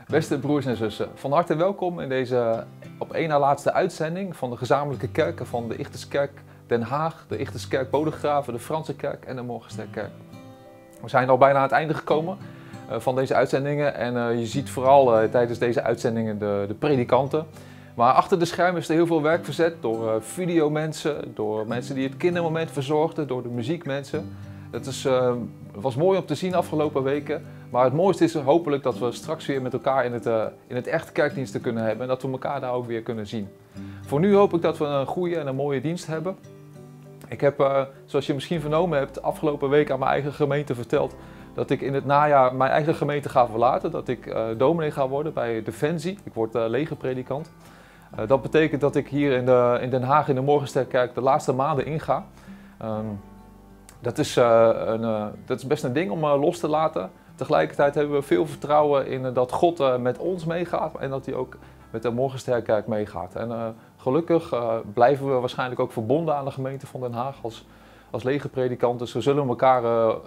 Beste broers en zussen, van harte welkom in deze op één na laatste uitzending van de gezamenlijke kerken van de Ichterskerk Den Haag, de Ichterskerk Bodegraven, de Franse Kerk en de Morgensterkerk. We zijn al bijna aan het einde gekomen van deze uitzendingen en je ziet vooral tijdens deze uitzendingen de predikanten. Maar achter de schermen is er heel veel werk verzet door videomensen, door mensen die het kindermoment verzorgden, door de muziekmensen. Het was mooi om te zien afgelopen weken, maar het mooiste is hopelijk dat we straks weer met elkaar in het echt kerkdiensten kunnen hebben en dat we elkaar daar ook weer kunnen zien. Voor nu hoop ik dat we een goede en een mooie dienst hebben. Ik heb, zoals je misschien vernomen hebt, afgelopen week aan mijn eigen gemeente verteld dat ik in het najaar mijn eigen gemeente ga verlaten, dat ik dominee ga worden bij Defensie. Ik word legerpredikant. Dat betekent dat ik hier in Den Haag in de Morgensterkerk de laatste maanden inga. Dat is best een ding om los te laten. Tegelijkertijd hebben we veel vertrouwen in dat God met ons meegaat en dat hij ook met de Morgensterkerk meegaat. En gelukkig blijven we waarschijnlijk ook verbonden aan de gemeente van Den Haag als legerpredikant. Dus we zullen elkaar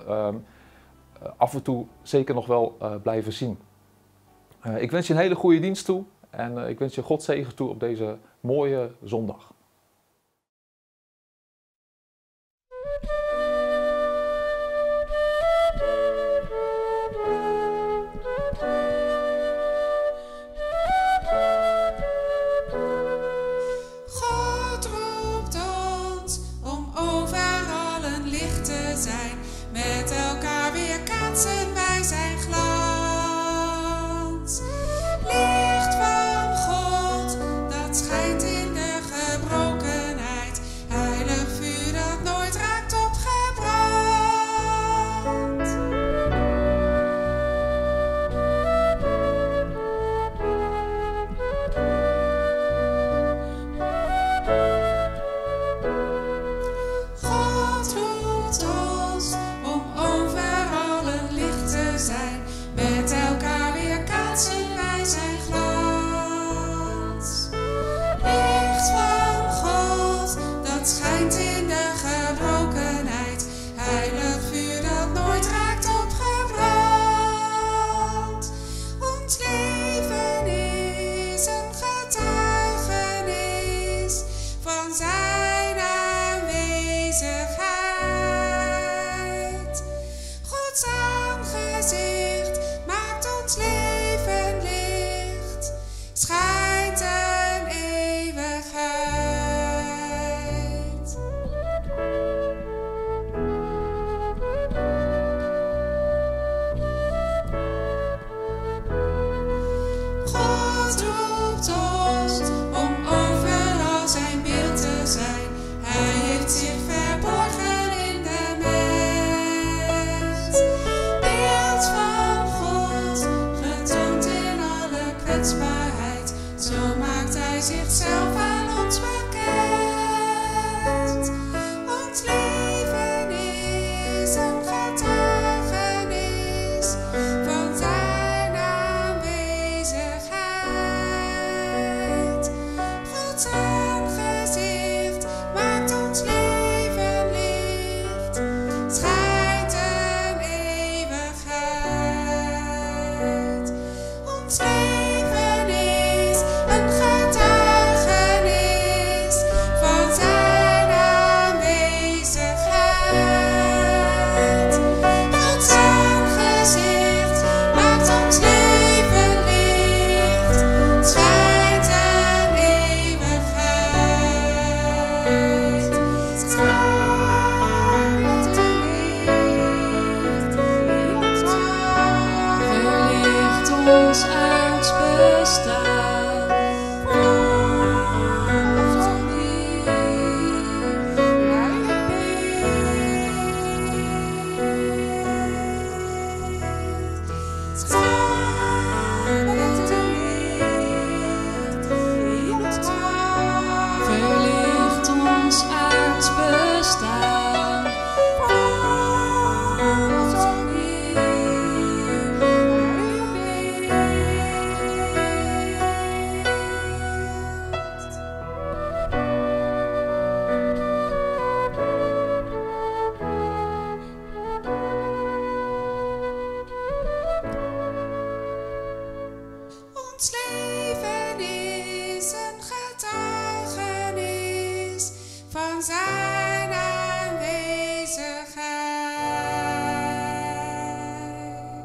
af en toe zeker nog wel blijven zien. Ik wens je een hele goede dienst toe en ik wens je God zegen toe op deze mooie zondag. Ons leven is een getuigenis van zijn aanwezigheid.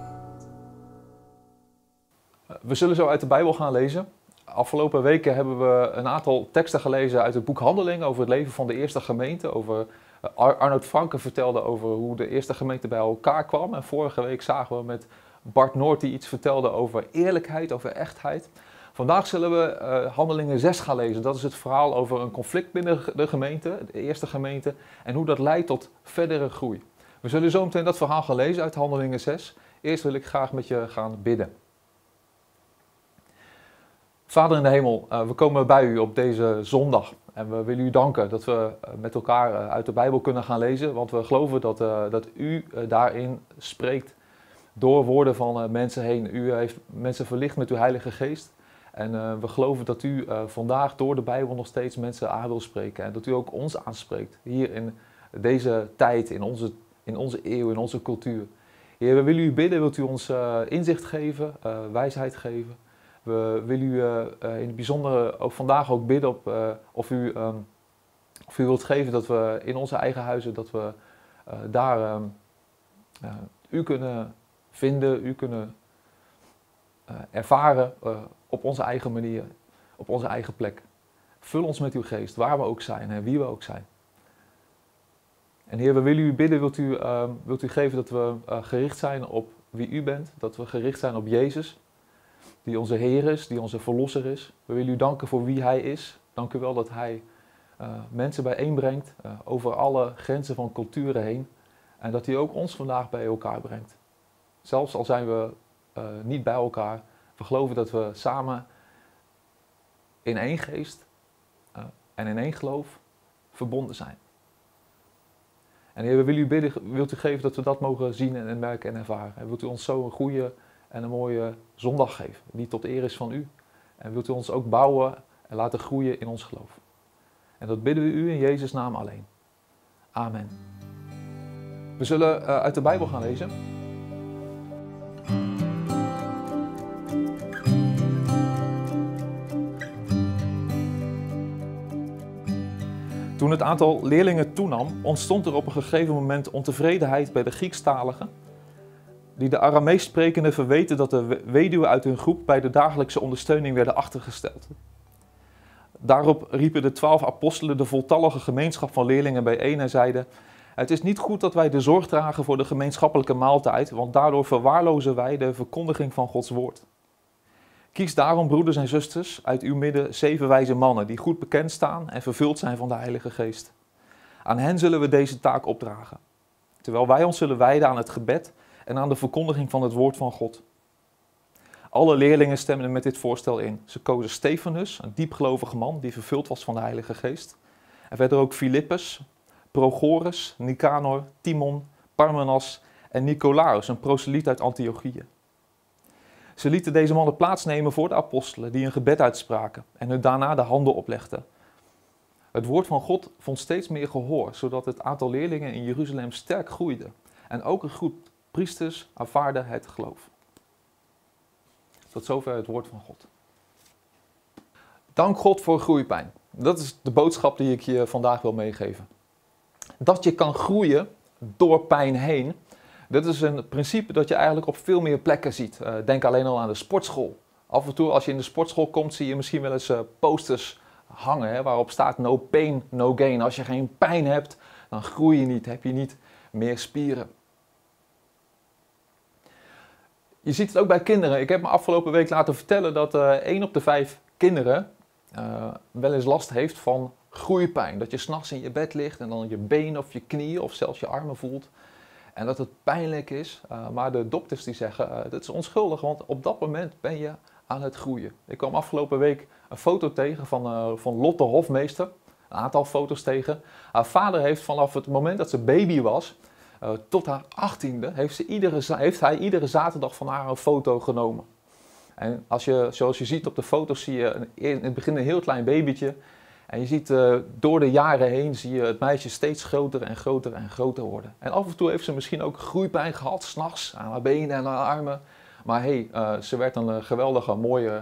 We zullen zo uit de Bijbel gaan lezen. Afgelopen weken hebben we een aantal teksten gelezen uit het boek Handelingen over het leven van de eerste gemeente. Arnold Franke vertelde over hoe de eerste gemeente bij elkaar kwam. En vorige week zagen we met Bart Noort die iets vertelde over eerlijkheid, over echtheid. Vandaag zullen we Handelingen 6 gaan lezen. Dat is het verhaal over een conflict binnen de gemeente, de eerste gemeente. En hoe dat leidt tot verdere groei. We zullen zo meteen dat verhaal gaan lezen uit Handelingen 6. Eerst wil ik graag met je gaan bidden. Vader in de hemel, we komen bij u op deze zondag en we willen u danken dat we met elkaar uit de Bijbel kunnen gaan lezen, want we geloven dat u daarin spreekt door woorden van mensen heen. U heeft mensen verlicht met uw Heilige Geest en we geloven dat u vandaag door de Bijbel nog steeds mensen aan wil spreken en dat u ook ons aanspreekt hier in deze tijd, in onze eeuw, in onze cultuur. Heer, we willen u bidden, wilt u ons inzicht geven, wijsheid geven. We willen u in het bijzonder ook vandaag ook bidden op of u wilt geven dat we in onze eigen huizen, dat we daar u kunnen vinden, u kunnen ervaren op onze eigen manier, op onze eigen plek. Vul ons met uw geest, waar we ook zijn en wie we ook zijn. En Heer, we willen u bidden, wilt u geven dat we gericht zijn op wie u bent, dat we gericht zijn op Jezus, die onze Heer is, die onze Verlosser is. We willen u danken voor wie Hij is. Dank u wel dat Hij mensen bijeenbrengt over alle grenzen van culturen heen. En dat Hij ook ons vandaag bij elkaar brengt. Zelfs al zijn we niet bij elkaar. We geloven dat we samen in één geest en in één geloof verbonden zijn. En Heer, we willen u bidden, wilt u geven dat we dat mogen zien en merken en ervaren. En wilt u ons zo een goede en een mooie zondag geven, die tot eer is van u. En wilt u ons ook bouwen en laten groeien in ons geloof. En dat bidden we u in Jezus' naam alleen. Amen. We zullen uit de Bijbel gaan lezen. Toen het aantal leerlingen toenam, ontstond er op een gegeven moment ontevredenheid bij de Griekstaligen, die de Aramees sprekenden verweten dat de weduwen uit hun groep bij de dagelijkse ondersteuning werden achtergesteld. Daarop riepen de 12 apostelen de voltallige gemeenschap van leerlingen bijeen en zeiden: het is niet goed dat wij de zorg dragen voor de gemeenschappelijke maaltijd, want daardoor verwaarlozen wij de verkondiging van Gods woord. Kies daarom, broeders en zusters, uit uw midden 7 wijze mannen die goed bekend staan en vervuld zijn van de Heilige Geest. Aan hen zullen we deze taak opdragen, terwijl wij ons zullen wijden aan het gebed en aan de verkondiging van het woord van God. Alle leerlingen stemden met dit voorstel in. Ze kozen Stefanus, een diepgelovige man die vervuld was van de Heilige Geest. En verder ook Filippus, Prochorus, Nicanor, Timon, Parmenas en Nicolaus, een proseliet uit Antiochië. Ze lieten deze mannen plaatsnemen voor de apostelen die een gebed uitspraken en hun daarna de handen oplegden. Het woord van God vond steeds meer gehoor, zodat het aantal leerlingen in Jeruzalem sterk groeide. En ook een groep priesters aanvaarden het geloof. Tot zover het woord van God. Dank God voor groeipijn. Dat is de boodschap die ik je vandaag wil meegeven. Dat je kan groeien door pijn heen, dat is een principe dat je eigenlijk op veel meer plekken ziet. Denk alleen al aan de sportschool. Af en toe als je in de sportschool komt zie je misschien wel eens posters hangen waarop staat no pain, no gain. Als je geen pijn hebt, dan groei je niet, heb je niet meer spieren. Je ziet het ook bij kinderen. Ik heb me afgelopen week laten vertellen dat 1 op de 5 kinderen wel eens last heeft van groeipijn. Dat je 's nachts in je bed ligt en dan je been of je knieën of zelfs je armen voelt. En dat het pijnlijk is. Maar de dokters die zeggen dat is onschuldig, want op dat moment ben je aan het groeien. Ik kwam afgelopen week een foto tegen van Lotte Hofmeester. Een aantal foto's tegen. Haar vader heeft vanaf het moment dat ze baby was tot haar 18e heeft hij iedere zaterdag van haar een foto genomen. En zoals je ziet op de foto's zie je in het begin een heel klein babytje. En je ziet door de jaren heen zie je het meisje steeds groter en groter en groter worden. En af en toe heeft ze misschien ook groeipijn gehad, 's nachts aan haar benen en haar armen. Maar ze werd een geweldige, mooie,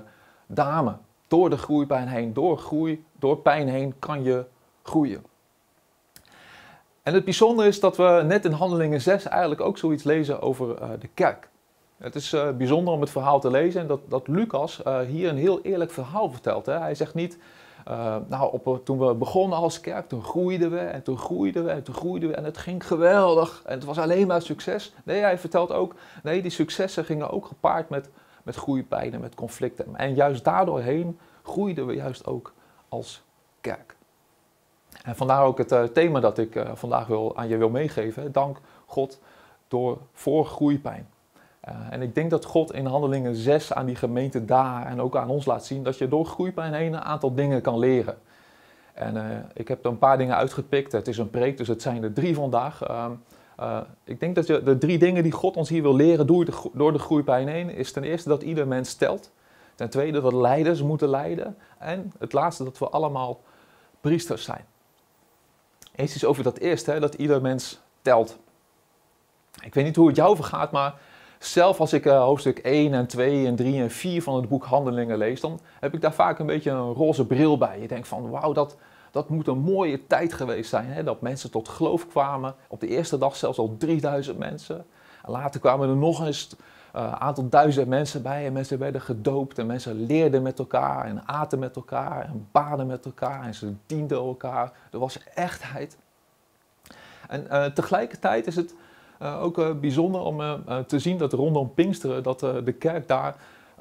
dame. Door de groeipijn heen, door pijn heen kan je groeien. En het bijzondere is dat we net in Handelingen 6 eigenlijk ook zoiets lezen over de kerk. Het is bijzonder om het verhaal te lezen en dat Lucas hier een heel eerlijk verhaal vertelt. Hè. Hij zegt niet, toen we begonnen als kerk, toen groeiden we en toen groeiden we en toen groeiden we en het ging geweldig en het was alleen maar succes. Nee, hij vertelt ook, nee, die successen gingen ook gepaard met groeipijnen, met conflicten. En juist daardoor heen groeiden we juist ook als kerk. En vandaar ook het thema dat ik vandaag aan je wil meegeven. Dank God voor groeipijn. En ik denk dat God in Handelingen 6 aan die gemeente daar en ook aan ons laat zien dat je door groeipijn heen een aantal dingen kan leren. En ik heb er een paar dingen uitgepikt. Het is een preek, dus het zijn er 3 vandaag. Ik denk dat de 3 dingen die God ons hier wil leren door de groeipijn heen is ten eerste dat ieder mens telt. Ten tweede dat leiders moeten leiden. En het laatste dat we allemaal priesters zijn. Eens iets over dat eerste, hè, dat ieder mens telt. Ik weet niet hoe het jou vergaat, maar zelf als ik hoofdstuk 1 en 2 en 3 en 4 van het boek Handelingen lees, dan heb ik daar vaak een beetje een roze bril bij. Je denkt van, wauw, dat moet een mooie tijd geweest zijn. Hè? Dat mensen tot geloof kwamen. Op de eerste dag zelfs al 3000 mensen. En later kwamen er nog eens een aantal duizend mensen bij. En mensen werden gedoopt. En mensen leerden met elkaar. En aten met elkaar. En baden met elkaar. En ze dienden elkaar. Er was echtheid. En tegelijkertijd is het ook bijzonder om te zien dat rondom Pinksteren, dat de kerk daar,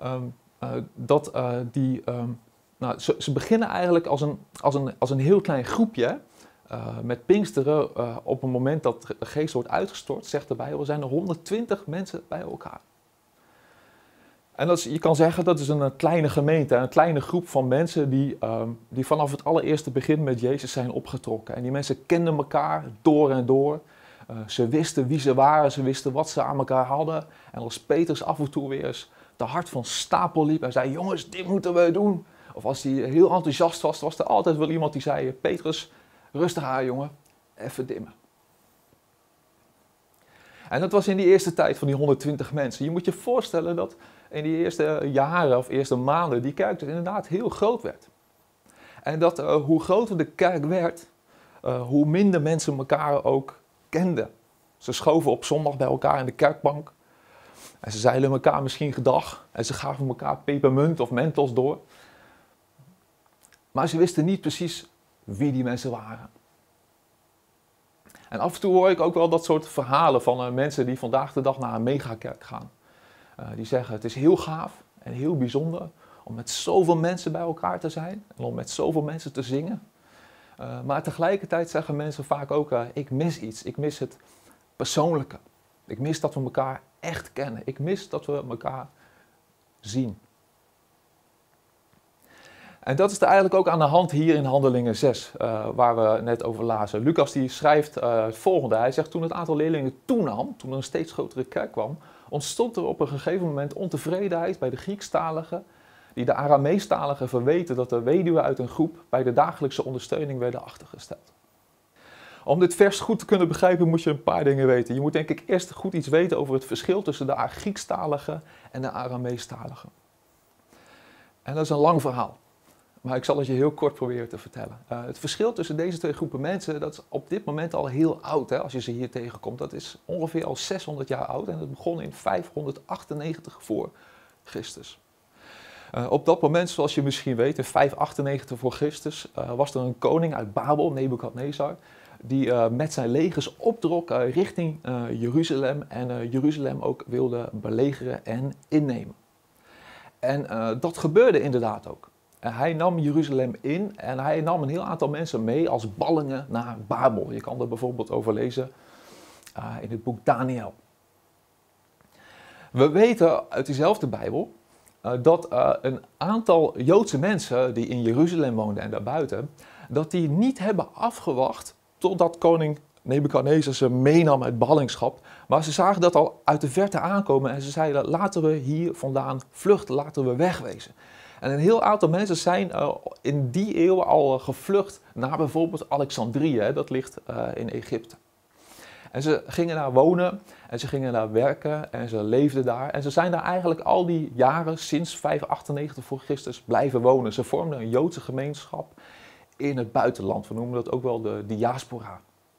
ze beginnen eigenlijk als een heel klein groepje. Met Pinksteren, op het moment dat de geest wordt uitgestort, zegt de Bijbel, zijn er 120 mensen bij elkaar. En je kan zeggen dat is een kleine gemeente, een kleine groep van mensen die vanaf het allereerste begin met Jezus zijn opgetrokken. En die mensen kenden elkaar door en door. Ze wisten wie ze waren, ze wisten wat ze aan elkaar hadden. En als Petrus af en toe weer eens te hard van stapel liep en zei, jongens, dit moeten we doen. Of als hij heel enthousiast was er altijd wel iemand die zei, Petrus, rustig aan jongen, even dimmen. En dat was in die eerste tijd van die 120 mensen. Je moet je voorstellen dat in die eerste jaren of eerste maanden die kerk dus inderdaad heel groot werd. En dat hoe groter de kerk werd, hoe minder mensen elkaar ook kenden. Ze schoven op zondag bij elkaar in de kerkbank. En ze zeiden elkaar misschien gedag. En ze gaven elkaar pepermunt of mentos door. Maar ze wisten niet precies wie die mensen waren. En af en toe hoor ik ook wel dat soort verhalen van mensen die vandaag de dag naar een megakerk gaan. Die zeggen het is heel gaaf en heel bijzonder om met zoveel mensen bij elkaar te zijn. En om met zoveel mensen te zingen. Maar tegelijkertijd zeggen mensen vaak ook, ik mis iets. Ik mis het persoonlijke. Ik mis dat we elkaar echt kennen. Ik mis dat we elkaar zien. En dat is er eigenlijk ook aan de hand hier in Handelingen 6, waar we net over lazen. Lucas die schrijft het volgende. Hij zegt, toen het aantal leerlingen toenam, toen er een steeds grotere kerk kwam, ontstond er op een gegeven moment ontevredenheid bij de Griekstaligen, die de Arameestaligen verweten dat de weduwen uit een groep bij de dagelijkse ondersteuning werden achtergesteld. Om dit vers goed te kunnen begrijpen moet je een paar dingen weten. Je moet denk ik eerst goed iets weten over het verschil tussen de Griekstaligen en de Arameestaligen. En dat is een lang verhaal. Maar ik zal het je heel kort proberen te vertellen. Het verschil tussen deze 2 groepen mensen, dat is op dit moment al heel oud. Hè, als je ze hier tegenkomt. Dat is ongeveer al 600 jaar oud en het begon in 598 voor Christus. Op dat moment, zoals je misschien weet, in 598 voor Christus, was er een koning uit Babel, Nebukadnezar, die met zijn legers optrok richting Jeruzalem en Jeruzalem ook wilde belegeren en innemen. En dat gebeurde inderdaad ook. Hij nam Jeruzalem in en hij nam een heel aantal mensen mee als ballingen naar Babel. Je kan er bijvoorbeeld over lezen in het boek Daniel. We weten uit diezelfde Bijbel dat een aantal Joodse mensen die in Jeruzalem woonden en daarbuiten, dat die niet hebben afgewacht totdat koning Nebukadnezar ze meenam uit ballingschap. Maar ze zagen dat al uit de verte aankomen en ze zeiden, laten we hier vandaan vluchten, laten we wegwezen. En een heel aantal mensen zijn in die eeuw al gevlucht naar bijvoorbeeld Alexandrië, dat ligt in Egypte. En ze gingen daar wonen en ze gingen daar werken en ze leefden daar. En ze zijn daar eigenlijk al die jaren, sinds 598 voor Christus, blijven wonen. Ze vormden een Joodse gemeenschap in het buitenland. We noemen dat ook wel de diaspora.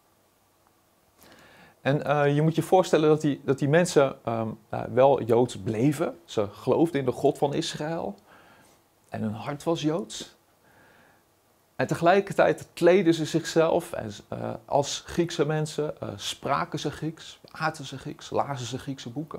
En je moet je voorstellen dat die mensen wel Joods bleven. Ze geloofden in de God van Israël. En hun hart was Joods. En tegelijkertijd kleden ze zichzelf als Griekse mensen, spraken ze Grieks, aten ze Grieks, lazen ze Griekse boeken.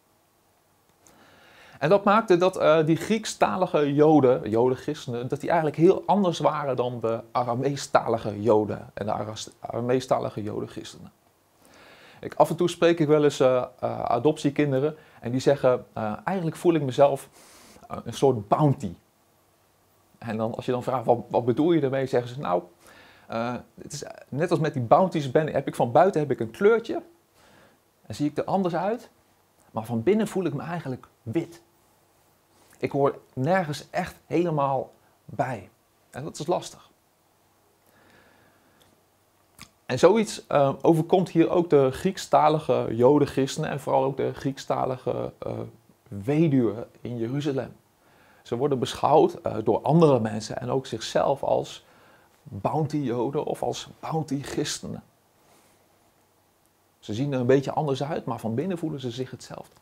En dat maakte dat die Griekstalige Joden-christenen, dat die eigenlijk heel anders waren dan de Arameestalige Joden en de Arameestalige Joden-christenen. Af en toe spreek ik wel eens adoptiekinderen en die zeggen, eigenlijk voel ik mezelf een soort bounty. En dan, als je dan vraagt, wat bedoel je daarmee, zeggen ze, nou, het is net als met die bounties heb ik van buiten een kleurtje en zie ik er anders uit, maar van binnen voel ik me eigenlijk wit. Ik hoor nergens echt helemaal bij. En dat is lastig. En zoiets overkomt hier ook de Griekstalige Joden-christenen en vooral ook de Griekstalige weduwen in Jeruzalem. Ze worden beschouwd door andere mensen en ook zichzelf als bounty-Joden of als bounty-christenen. Ze zien er een beetje anders uit, maar van binnen voelen ze zich hetzelfde.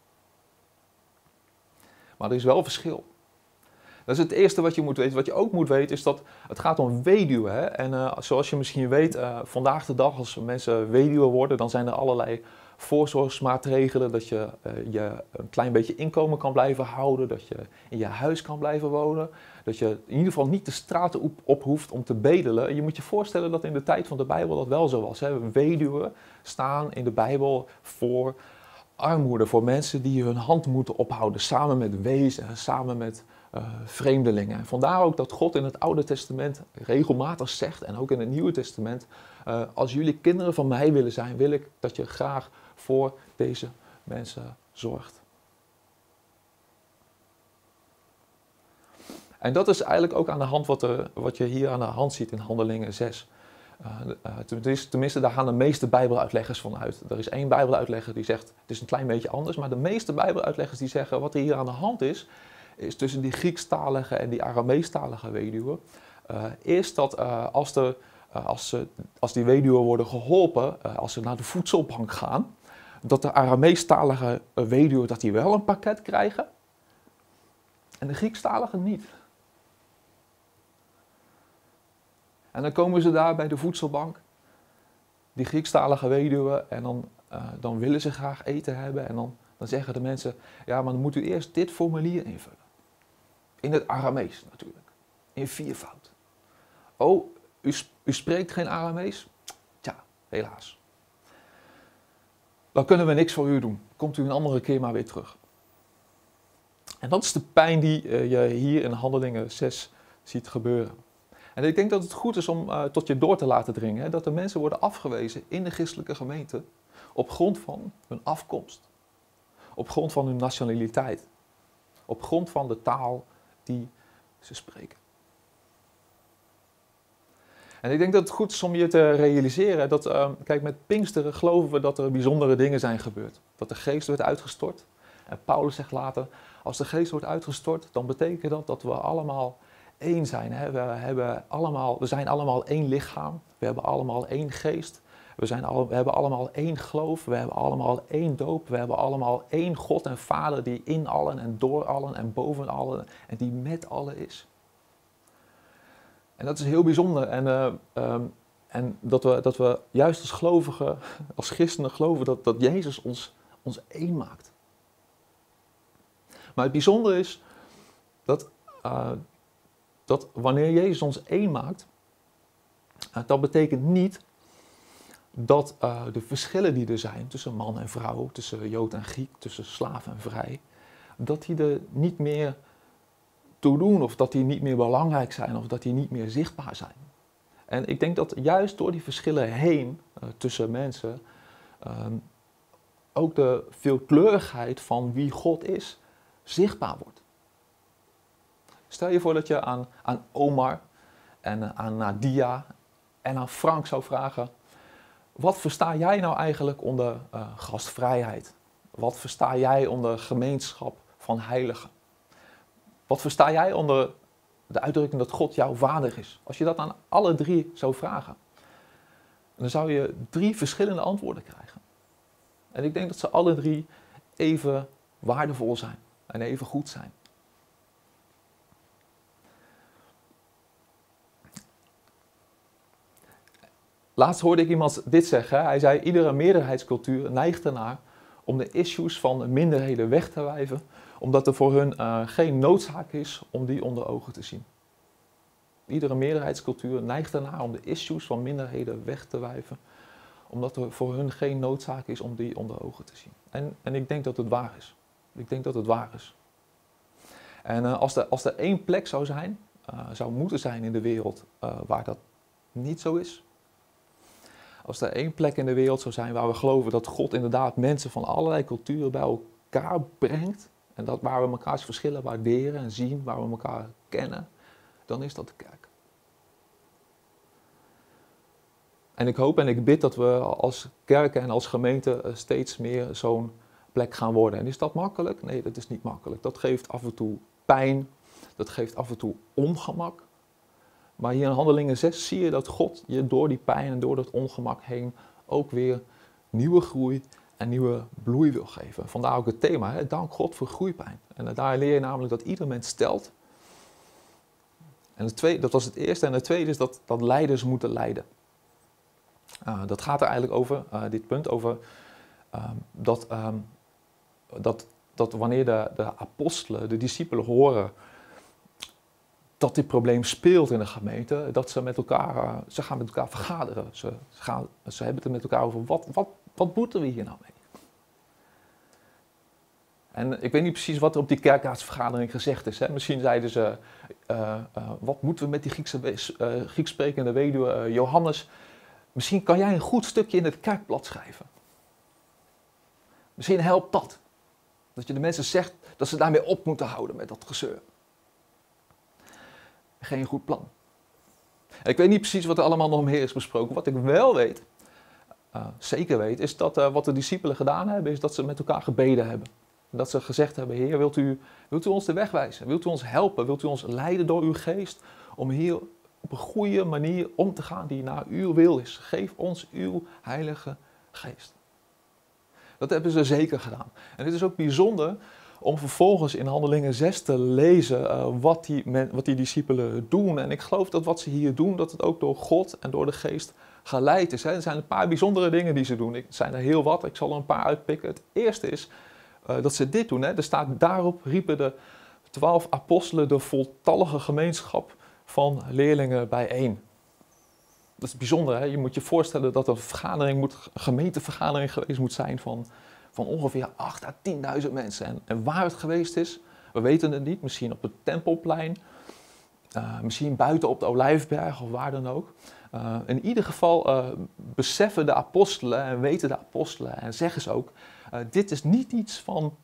Maar er is wel verschil. Dat is het eerste wat je moet weten. Wat je ook moet weten is dat het gaat om weduwen. Hè? En zoals je misschien weet, vandaag de dag als mensen weduwe worden, dan zijn er allerlei voorzorgsmaatregelen. Dat je een klein beetje inkomen kan blijven houden. Dat je in je huis kan blijven wonen. Dat je in ieder geval niet de straten op hoeft om te bedelen. En je moet je voorstellen dat in de tijd van de Bijbel dat wel zo was. Hè? Weduwen staan in de Bijbel voor armoede. Voor mensen die hun hand moeten ophouden. Samen met wezen, samen met vreemdelingen. En vandaar ook dat God in het Oude Testament regelmatig zegt, en ook in het Nieuwe Testament, als jullie kinderen van mij willen zijn, wil ik dat je graag voor deze mensen zorgt. En dat is eigenlijk ook aan de hand wat je hier aan de hand ziet in Handelingen 6. Tenminste, daar gaan de meeste Bijbeluitleggers van uit. Er is één Bijbeluitlegger die zegt, het is een klein beetje anders, maar de meeste Bijbeluitleggers die zeggen, wat er hier aan de hand is tussen die Griekstalige en die Arameestalige weduwen, is dat als die weduwen worden geholpen, als ze naar de voedselbank gaan, dat de Arameestalige weduwen dat die wel een pakket krijgen en de Griekstalige niet. En dan komen ze daar bij de voedselbank, die Griekstalige weduwen, en dan willen ze graag eten hebben en dan zeggen de mensen, ja, maar dan moet u eerst dit formulier invullen. In het Aramees natuurlijk. In viervoud. Oh, u spreekt geen Aramees? Tja, helaas. Dan kunnen we niks voor u doen. Komt u een andere keer maar weer terug. En dat is de pijn die je hier in Handelingen 6 ziet gebeuren. En ik denk dat het goed is om tot je door te laten dringen. Hè, dat de mensen worden afgewezen in de christelijke gemeente op grond van hun afkomst. Op grond van hun nationaliteit. Op grond van de taal die ze spreken. En ik denk dat het goed is om je te realiseren dat, kijk, met Pinksteren geloven we dat er bijzondere dingen zijn gebeurd. Dat de geest werd uitgestort. En Paulus zegt later, als de geest wordt uitgestort, dan betekent dat we allemaal één zijn. Hè? We zijn allemaal één lichaam. We hebben allemaal één geest. We hebben allemaal één geloof. We hebben allemaal één doop. We hebben allemaal één God en Vader die in allen en door allen en boven allen en die met allen is. En dat is heel bijzonder. En dat we juist als gelovigen, als christenen geloven dat Jezus ons één maakt. Maar het bijzondere is dat wanneer Jezus ons één maakt, dat betekent niet dat de verschillen die er zijn tussen man en vrouw, tussen Jood en Griek, tussen slaaf en vrij, dat die er niet meer toe doen of dat die niet meer belangrijk zijn of dat die niet meer zichtbaar zijn. En ik denk dat juist door die verschillen heen tussen mensen ook de veelkleurigheid van wie God is zichtbaar wordt. Stel je voor dat je aan Omar en aan Nadia en aan Frank zou vragen, Wat versta jij nou eigenlijk onder gastvrijheid? Wat versta jij onder gemeenschap van heiligen? Wat versta jij onder de uitdrukking dat God jouw vader is? Als je dat aan alle drie zou vragen, dan zou je 3 verschillende antwoorden krijgen. En ik denk dat ze alle 3 even waardevol zijn en even goed zijn. Laatst hoorde ik iemand dit zeggen. Hij zei, iedere meerderheidscultuur neigt ernaar om de issues van minderheden weg te wijven, omdat er voor hun geen noodzaak is om die onder ogen te zien. Iedere meerderheidscultuur neigt ernaar om de issues van minderheden weg te wijven, omdat er voor hun geen noodzaak is om die onder ogen te zien. En ik denk dat het waar is. Ik denk dat het waar is. En als er 1 plek zou moeten zijn in de wereld waar dat niet zo is. Als er 1 plek in de wereld zou zijn waar we geloven dat God inderdaad mensen van allerlei culturen bij elkaar brengt. En dat waar we elkaars verschillen waarderen en zien, waar we elkaar kennen, dan is dat de kerk. En ik hoop en ik bid dat we als kerken en als gemeente steeds meer zo'n plek gaan worden. En is dat makkelijk? Nee, dat is niet makkelijk. Dat geeft af en toe pijn, dat geeft af en toe ongemak. Maar hier in Handelingen 6 zie je dat God je door die pijn en door dat ongemak heen ook weer nieuwe groei en nieuwe bloei wil geven. Vandaar ook het thema, hè? Dank God voor groeipijn. En daar leer je namelijk dat ieder mens telt. En dat was het eerste. En het tweede is dat leiders moeten leiden. Dat gaat er eigenlijk over, dit punt, over dat wanneer de apostelen, de discipelen horen dat dit probleem speelt in de gemeente, dat ze gaan met elkaar vergaderen. Ze hebben het er met elkaar over, wat moeten we hier nou mee? En ik weet niet precies wat er op die kerkraadsvergadering gezegd is. Hè. Misschien zeiden ze, wat moeten we met die Grieks sprekende weduwe Johannes? Misschien kan jij een goed stukje in het kerkblad schrijven. Misschien helpt dat. Dat je de mensen zegt dat ze daarmee op moeten houden met dat gezeur. Geen goed plan. Ik weet niet precies wat er allemaal nog meer is besproken. Wat ik wel weet, zeker weet, is dat wat de discipelen gedaan hebben, is dat ze met elkaar gebeden hebben. Dat ze gezegd hebben, Heer, wilt u ons de weg wijzen? Wilt u ons helpen? Wilt u ons leiden door uw geest om hier op een goede manier om te gaan die naar uw wil is? Geef ons uw heilige geest. Dat hebben ze zeker gedaan. En het is ook bijzonder om vervolgens in Handelingen 6 te lezen wat die discipelen doen. En ik geloof dat wat ze hier doen, dat het ook door God en door de geest geleid is. Er zijn een paar bijzondere dingen die ze doen. Het zijn er heel wat, ik zal er een paar uitpikken. Het eerste is dat ze dit doen. Er staat, daarop riepen de 12 apostelen de voltallige gemeenschap van leerlingen bijeen. Dat is bijzonder, hè? Je moet je voorstellen dat een gemeentevergadering geweest moet zijn van ongeveer 8.000 à 10.000 mensen. En waar het geweest is, we weten het niet. Misschien op het Tempelplein, misschien buiten op de Olijfberg of waar dan ook. In ieder geval beseffen de apostelen en weten de apostelen en zeggen ze ook, dit is niet iets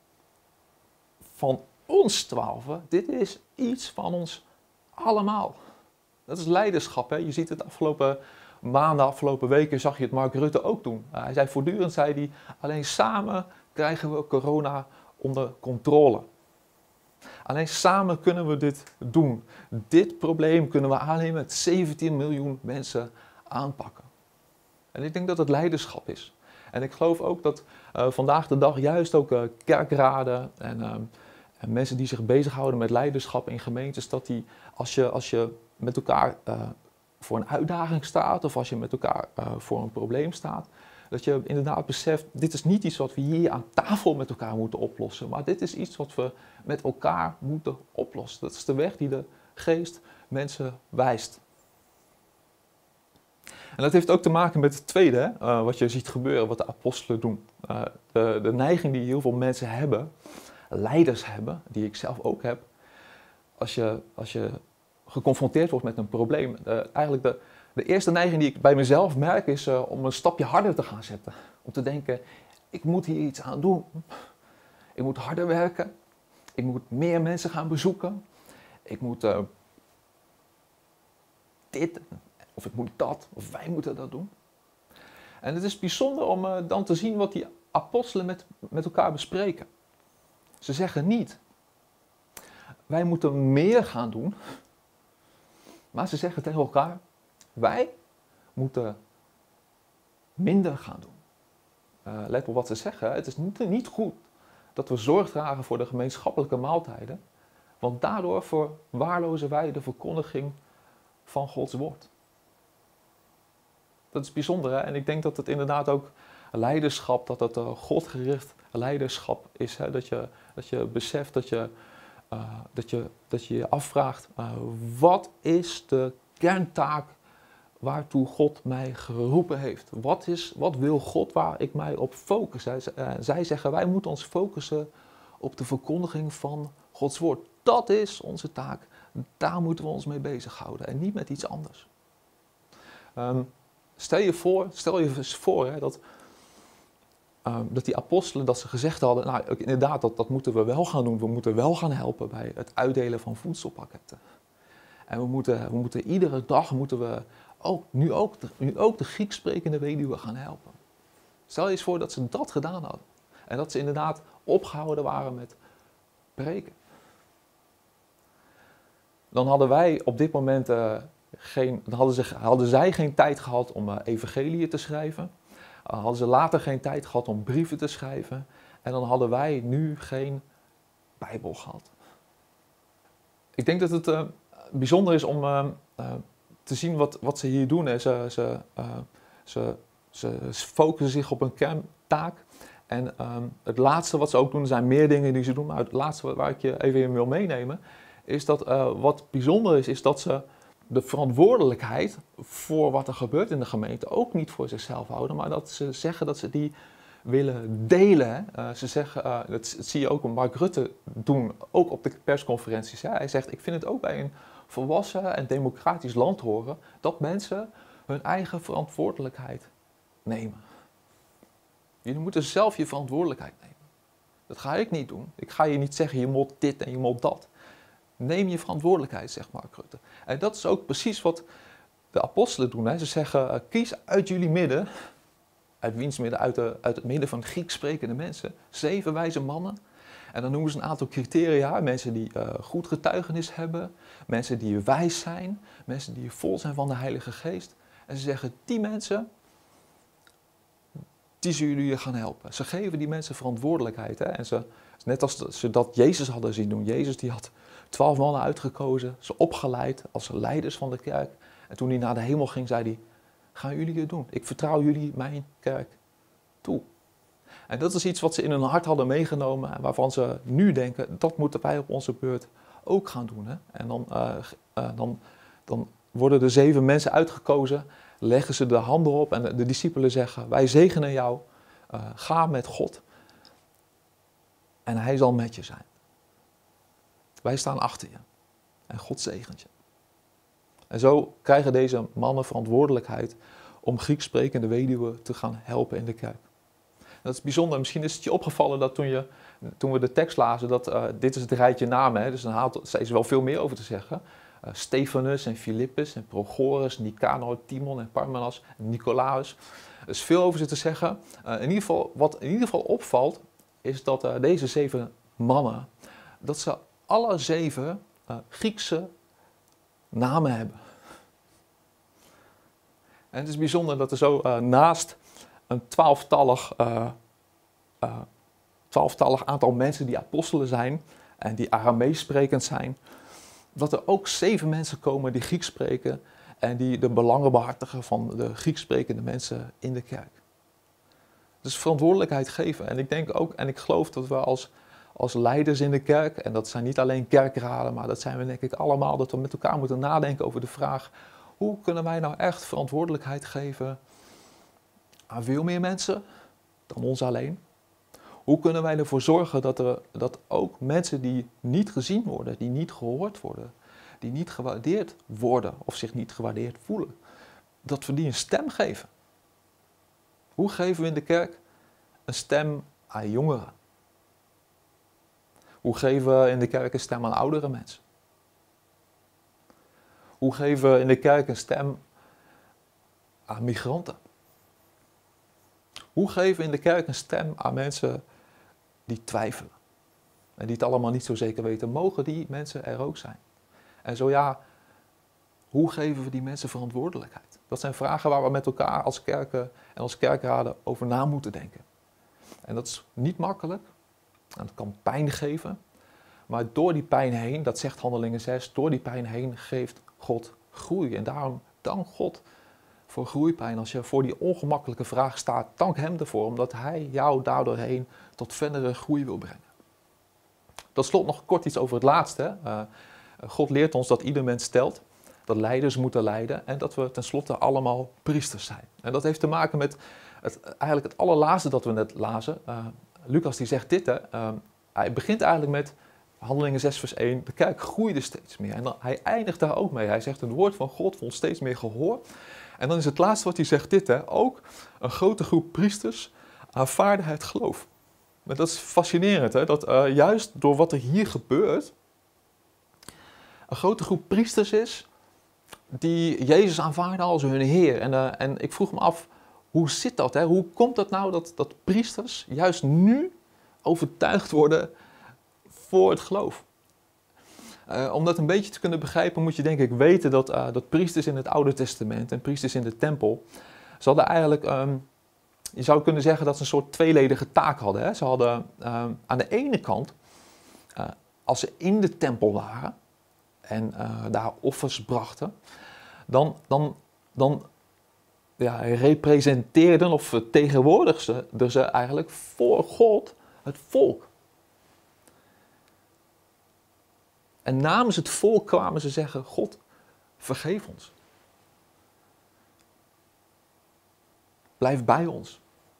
van ons 12, dit is iets van ons allemaal. Dat is leiderschap. Hè? Je ziet het afgelopen maanden, afgelopen weken zag je het Mark Rutte ook doen. Hij zei voortdurend, alleen samen krijgen we corona onder controle. Alleen samen kunnen we dit doen. Dit probleem kunnen we alleen met 17 miljoen mensen aanpakken. En ik denk dat het leiderschap is. En ik geloof ook dat vandaag de dag juist ook kerkraden en mensen die zich bezighouden met leiderschap in gemeentes, dat die, als je met elkaar voor een uitdaging staat of als je met elkaar voor een probleem staat, dat je inderdaad beseft, dit is niet iets wat we hier aan tafel met elkaar moeten oplossen, maar dit is iets wat we met elkaar moeten oplossen. Dat is de weg die de geest mensen wijst. En dat heeft ook te maken met het tweede, wat je ziet gebeuren, wat de apostelen doen. De neiging die heel veel mensen hebben, leiders hebben, die ik zelf ook heb, als je geconfronteerd wordt met een probleem. Eigenlijk de eerste neiging die ik bij mezelf merk is om een stapje harder te gaan zetten. Om te denken, ik moet hier iets aan doen. Ik moet harder werken. Ik moet meer mensen gaan bezoeken. Ik moet dit, of ik moet dat, of wij moeten dat doen. En het is bijzonder om dan te zien wat die apostelen met elkaar bespreken. Ze zeggen niet, wij moeten meer gaan doen. Maar ze zeggen tegen elkaar, wij moeten minder gaan doen. Let op wat ze zeggen. Het is niet goed dat we zorg dragen voor de gemeenschappelijke maaltijden. Want daardoor verwaarlozen wij de verkondiging van Gods woord. Dat is bijzonder, hè? En ik denk dat het inderdaad ook leiderschap, dat het godgericht leiderschap is. Hè? Dat je beseft, dat je je afvraagt, wat is de kerntaak waartoe God mij geroepen heeft? Wat wil God waar ik mij op focus? Zij zeggen, wij moeten ons focussen op de verkondiging van Gods woord. Dat is onze taak. Daar moeten we ons mee bezighouden en niet met iets anders. Stel je eens voor hè, dat die apostelen, dat ze gezegd hadden, nou inderdaad, dat moeten we wel gaan doen. We moeten wel gaan helpen bij het uitdelen van voedselpakketten. En we moeten iedere dag, nu ook de Grieks sprekende weduwe gaan helpen. Stel je eens voor dat ze dat gedaan hadden. En dat ze inderdaad opgehouden waren met preken. Dan hadden wij op dit moment hadden zij geen tijd gehad om evangeliën te schrijven. Hadden ze later geen tijd gehad om brieven te schrijven. En dan hadden wij nu geen Bijbel gehad. Ik denk dat het bijzonder is om te zien wat ze hier doen. Ze focussen zich op een kerntaak. En het laatste wat ze ook doen, er zijn meer dingen die ze doen. Maar het laatste waar ik je even in wil meenemen, is dat wat bijzonder is dat ze de verantwoordelijkheid voor wat er gebeurt in de gemeente ook niet voor zichzelf houden, maar dat ze zeggen dat ze die willen delen. Ze zeggen, dat zie je ook Mark Rutte doen, ook op de persconferenties. Hè. Hij zegt, ik vind het ook bij een volwassen en democratisch land horen dat mensen hun eigen verantwoordelijkheid nemen. Jullie moeten zelf je verantwoordelijkheid nemen. Dat ga ik niet doen. Ik ga je niet zeggen, je moet dit en je moet dat. Neem je verantwoordelijkheid, zegt Mark Rutte. En dat is ook precies wat de apostelen doen. Hè. Ze zeggen, kies uit jullie midden, uit wiens midden? Uit het midden van Grieks sprekende mensen, 7 wijze mannen. En dan noemen ze een aantal criteria. Mensen die goed getuigenis hebben, mensen die wijs zijn, mensen die vol zijn van de Heilige Geest. En ze zeggen, die mensen, die zullen jullie gaan helpen. Ze geven die mensen verantwoordelijkheid. Hè. En net als ze dat Jezus hadden zien doen. Jezus die had 12 mannen uitgekozen, ze opgeleid als leiders van de kerk. En toen hij naar de hemel ging, zei hij, gaan jullie het doen? Ik vertrouw jullie mijn kerk toe. En dat is iets wat ze in hun hart hadden meegenomen en waarvan ze nu denken, dat moeten wij op onze beurt ook gaan doen. Hè? En dan worden de 7 mensen uitgekozen, leggen ze de handen op en de discipelen zeggen, wij zegenen jou, ga met God en hij zal met je zijn. Wij staan achter je en God zegent je. En zo krijgen deze mannen verantwoordelijkheid om Grieks sprekende weduwen te gaan helpen in de kerk. Dat is bijzonder. Misschien is het je opgevallen dat toen we de tekst lazen, dat dit is het rijtje namen. Hè, dus er is wel veel meer over te zeggen. Stefanus en Filippus en Prochorus, Nicanor, Timon en Parmenas en Nicolaas. Er is veel over ze te zeggen. Wat in ieder geval opvalt, is dat deze 7 mannen, dat ze alle 7 Griekse namen hebben. En het is bijzonder dat er zo naast een 12-tallig aantal mensen die apostelen zijn en die Aramees sprekend zijn, dat er ook 7 mensen komen die Grieks spreken en die de belangen behartigen van de Grieks sprekende mensen in de kerk. Dus verantwoordelijkheid geven. En ik denk ook, en ik geloof dat we als leiders in de kerk, en dat zijn niet alleen kerkraden, maar dat zijn we denk ik allemaal, dat we met elkaar moeten nadenken over de vraag, hoe kunnen wij nou echt verantwoordelijkheid geven aan veel meer mensen dan ons alleen? Hoe kunnen wij ervoor zorgen dat ook mensen die niet gezien worden, die niet gehoord worden, die niet gewaardeerd worden of zich niet gewaardeerd voelen, dat we die een stem geven? Hoe geven we in de kerk een stem aan jongeren? Hoe geven we in de kerk een stem aan oudere mensen? Hoe geven we in de kerk een stem aan migranten? Hoe geven we in de kerk een stem aan mensen die twijfelen? En die het allemaal niet zo zeker weten. Mogen die mensen er ook zijn? En zo ja, hoe geven we die mensen verantwoordelijkheid? Dat zijn vragen waar we met elkaar als kerken en als kerkraden over na moeten denken. En dat is niet makkelijk. En dat kan pijn geven. Maar door die pijn heen, dat zegt Handelingen 6, door die pijn heen geeft God groei. En daarom dank God voor groeipijn. Als je voor die ongemakkelijke vraag staat, dank Hem ervoor, omdat Hij jou daardoorheen tot verdere groei wil brengen. Tot slot nog kort iets over het laatste. God leert ons dat ieder mens telt, dat leiders moeten leiden en dat we tenslotte allemaal priesters zijn. En dat heeft te maken met eigenlijk het allerlaatste dat we net lazen. Lucas die zegt dit, hij begint eigenlijk met Handelingen 6 vers 1, de kerk groeide steeds meer. En hij eindigt daar ook mee. Hij zegt, het woord van God vond steeds meer gehoor. En dan is het laatste wat hij zegt dit, ook een grote groep priesters aanvaarden het geloof. Maar dat is fascinerend, dat juist door wat er hier gebeurt, een grote groep priesters is die Jezus aanvaarden als hun Heer. En ik vroeg me af, hoe zit dat? Hoe komt dat nou dat priesters juist nu overtuigd worden voor het geloof? Om dat een beetje te kunnen begrijpen moet je denk ik weten dat priesters in het Oude Testament en priesters in de tempel, ze hadden eigenlijk, je zou kunnen zeggen dat ze een soort tweeledige taak hadden. Ze hadden aan de ene kant, als ze in de tempel waren en daar offers brachten, dan representeerden of vertegenwoordigden ze eigenlijk voor God het volk. En namens het volk kwamen ze zeggen, God, vergeef ons. Blijf bij ons.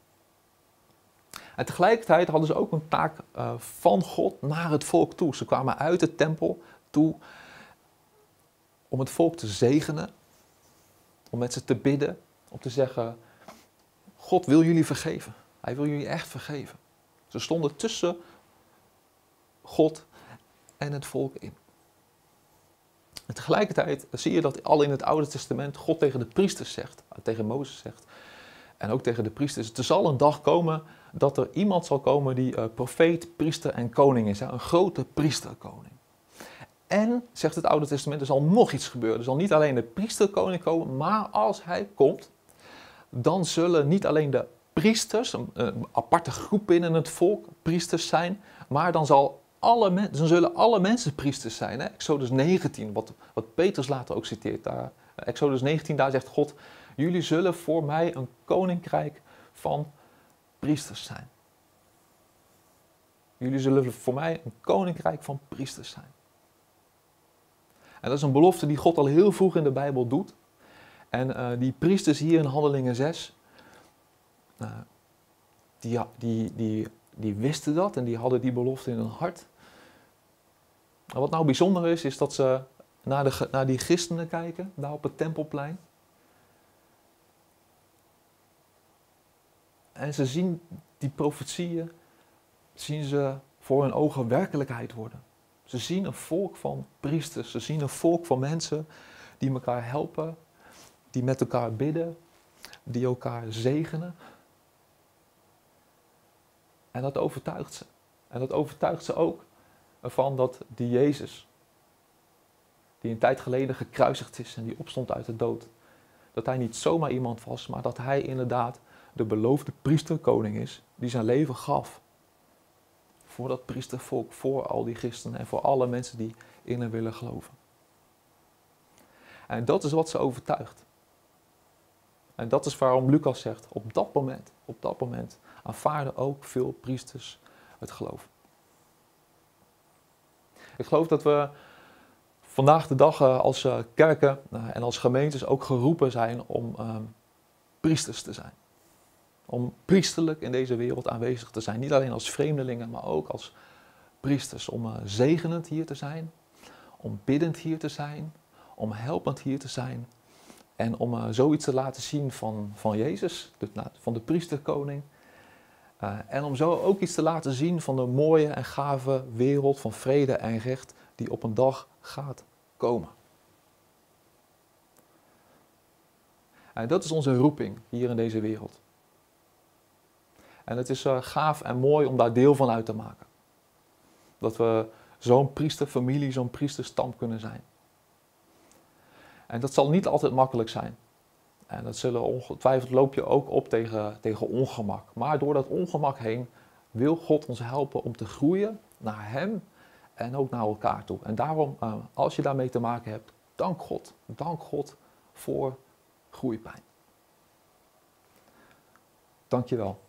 En tegelijkertijd hadden ze ook een taak van God naar het volk toe. Ze kwamen uit de tempel toe om het volk te zegenen, om met ze te bidden, om te zeggen, God wil jullie vergeven. Hij wil jullie echt vergeven. Ze stonden tussen God en het volk in. En tegelijkertijd zie je dat al in het Oude Testament God tegen de priesters zegt, tegen Mozes zegt, en ook tegen de priesters, er zal een dag komen dat er iemand zal komen die profeet, priester en koning is. Een grote priesterkoning. En, zegt het Oude Testament, er zal nog iets gebeuren. Er zal niet alleen de priesterkoning komen, maar als hij komt, dan zullen niet alleen de priesters, een aparte groep binnen het volk, priesters zijn, maar dan zullen alle mensen priesters zijn. Exodus 19, wat Petrus later ook citeert. Exodus 19, daar zegt God, jullie zullen voor mij een koninkrijk van priesters zijn. Jullie zullen voor mij een koninkrijk van priesters zijn. En dat is een belofte die God al heel vroeg in de Bijbel doet. En die priesters hier in Handelingen 6, die wisten dat en die hadden die belofte in hun hart. En wat nou bijzonder is dat ze naar die christenen kijken, daar op het Tempelplein. En ze zien die profetieën, zien ze voor hun ogen werkelijkheid worden. Ze zien een volk van priesters, ze zien een volk van mensen die elkaar helpen, die met elkaar bidden, die elkaar zegenen. En dat overtuigt ze. En dat overtuigt ze ook ervan dat die Jezus, die een tijd geleden gekruisigd is en die opstond uit de dood, dat hij niet zomaar iemand was, maar dat hij inderdaad de beloofde priesterkoning is die zijn leven gaf. Voor dat priestervolk, voor al die christenen en voor alle mensen die in hem willen geloven. En dat is wat ze overtuigt. En dat is waarom Lucas zegt, op dat moment aanvaarden ook veel priesters het geloof. Ik geloof dat we vandaag de dag als kerken en als gemeentes ook geroepen zijn om priesters te zijn. Om priesterlijk in deze wereld aanwezig te zijn. Niet alleen als vreemdelingen, maar ook als priesters. Om zegenend hier te zijn. Om biddend hier te zijn. Om helpend hier te zijn. En om zoiets te laten zien van Jezus, van de priesterkoning. En om zo ook iets te laten zien van de mooie en gave wereld van vrede en recht die op een dag gaat komen. En dat is onze roeping hier in deze wereld. En het is gaaf en mooi om daar deel van uit te maken. Dat we zo'n priesterfamilie, zo'n priesterstam kunnen zijn. En dat zal niet altijd makkelijk zijn. En dat zullen ongetwijfeld loop je ook op tegen ongemak. Maar door dat ongemak heen wil God ons helpen om te groeien naar Hem en ook naar elkaar toe. En daarom, als je daarmee te maken hebt, dank God. Dank God voor groeipijn. Dank je wel.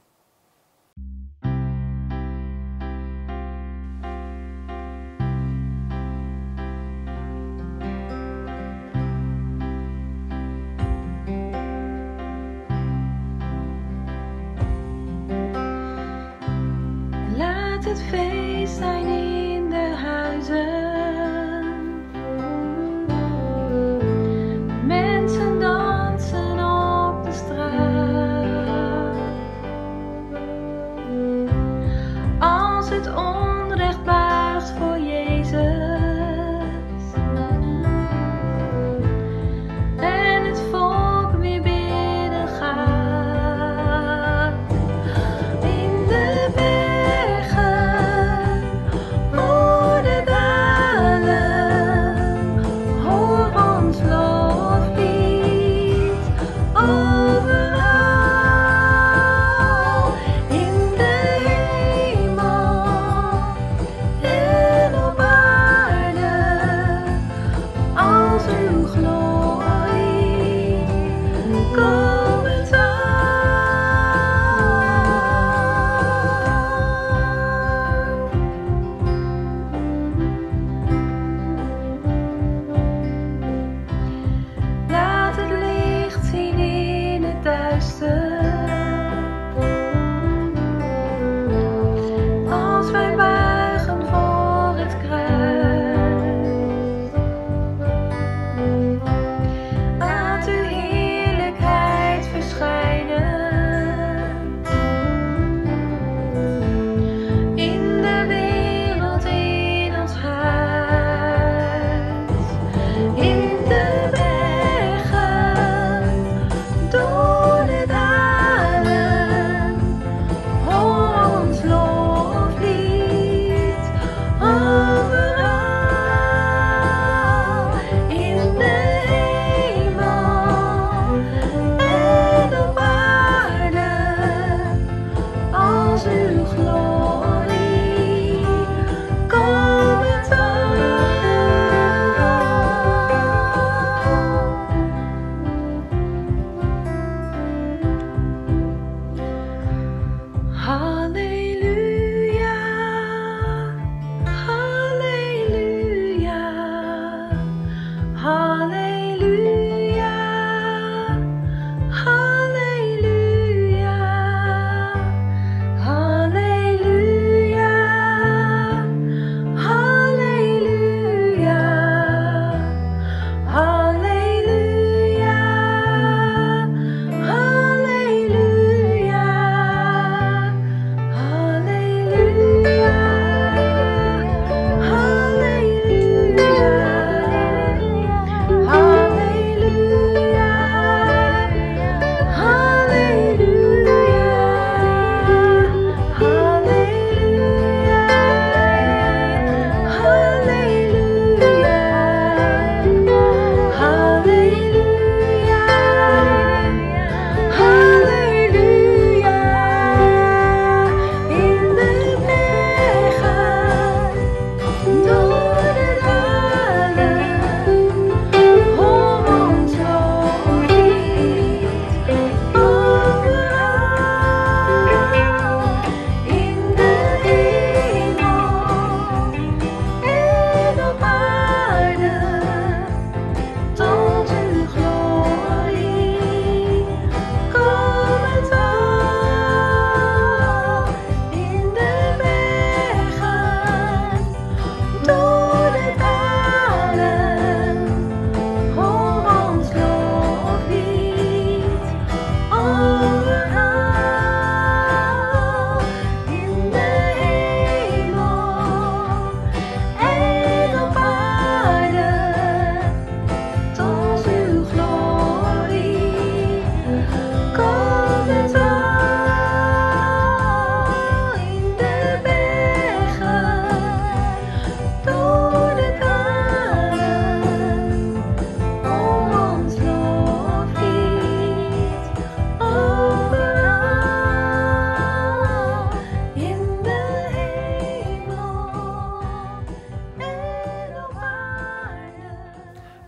Laat het feest zijn in de huizen. Mensen dansen op de straat. Als het onrecht buigt voor Jezus. En het volk weer binnen gaat. In de bergen, voor de dalen, hoor ons loflied. Overal, in de hemel en op aarde, als uw glorie komend was. Laat het licht zien in het duister. Als wij buigen voor het kruis. Laat uw heerlijkheid verschijnen. In de wereld, in ons huis. In de bergen, door de dalen, hoor ons loflied. Overal, in de hemel en op aarde, als uw glorie komend was. Halleluja, halleluja, halleluja, halleluja, halleluja, halleluja, halleluja, halleluja, halleluja, halleluja, halleluja.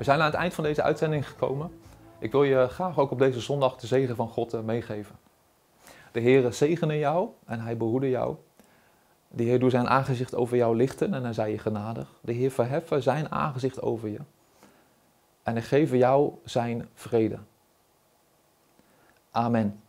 zijn aan het eind van deze uitzending gekomen. Ik wil je graag ook op deze zondag de zegen van God meegeven. De Heer zegene jou en hij behoede jou. De Heer doet zijn aangezicht over jou lichten en hij zij je genadig. De Heer verheffen zijn aangezicht over je. En hij geeft jou zijn vrede. Amen.